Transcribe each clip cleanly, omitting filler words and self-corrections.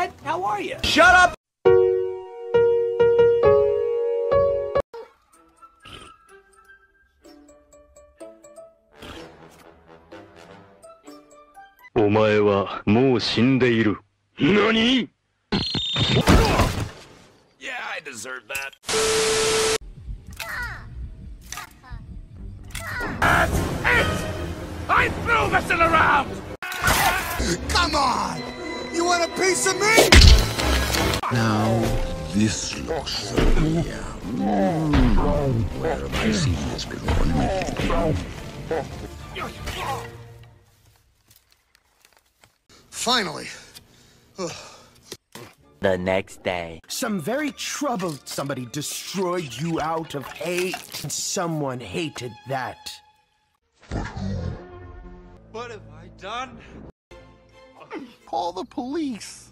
Dad. How are you? Shut up! NANI?! Yeah, I deserve that. That's it! I'm through messing around! Come on! You want a piece of me? Now, this looks familiar. Where have I seen this before? Finally. The next day. Some very troubled somebody destroyed you out of hate. Someone hated that. What have I done? Call the police.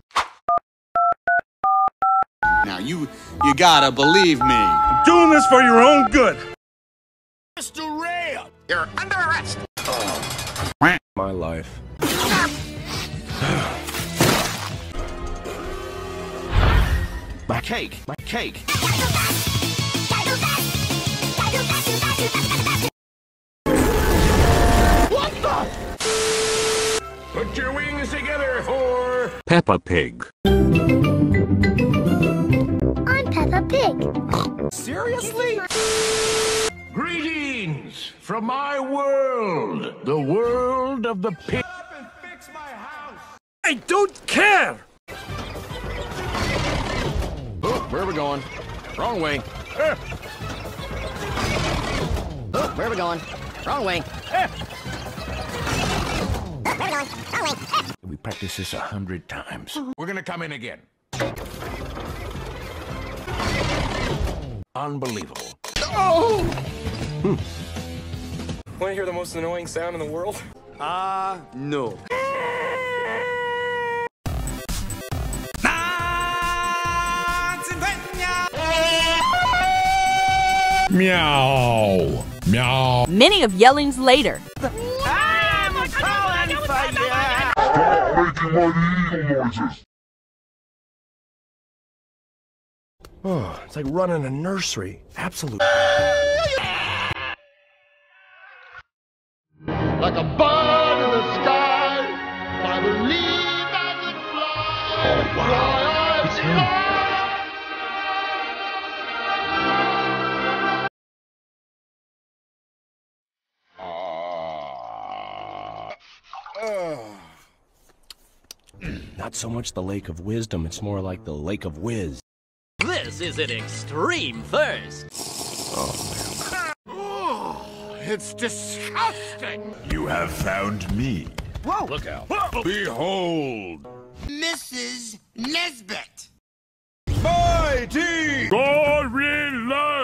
Now you gotta believe me. I'm doing this for your own good. Mr. Ray, you're under arrest. My life. My cake. My cake. What the? Put your wings together for Peppa Pig. I'm Peppa Pig. Seriously? Greetings from my world, the world of the pig. And fix my house. I don't care! Oh, where are we going? Wrong way. Oh, where are we going? Wrong way. We practice this 100 times. We're gonna come in again. Unbelievable. Oh! Want to hear the most annoying sound in the world? No. Meow. Meow. Many of yellings later. I'm calling for you! Stop making my evil noises. Oh, it's like running a nursery. Absolute. Like a bird in the sky, I believe I can fly. Oh, wow. It's him. Not so much the lake of wisdom, it's more like the lake of whiz. This is an extreme thirst. Oh, it's disgusting. You have found me. Whoa! Look out. Behold. Mrs. NESBITT. Mighty! Gorilla.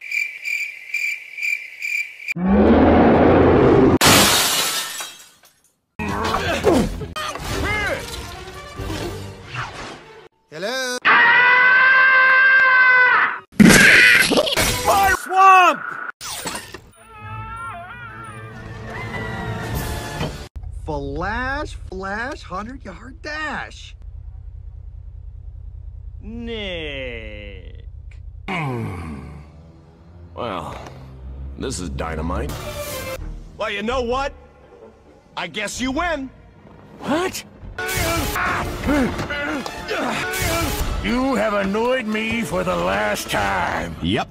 Hello? My swamp! Flash, 100-yard dash. Nick. Well, this is dynamite. Well, you know what? I guess you win. What? You have annoyed me for the last time. Yep.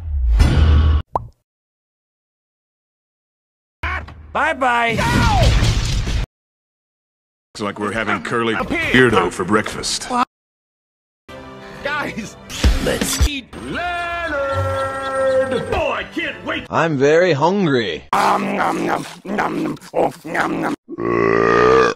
Bye-bye. Looks like we're having curly beardo for breakfast. Guys, Let's eat Leonard! Oh, I can't wait! I'm very hungry. Nom nom nom nom nom. Oh, nom nom.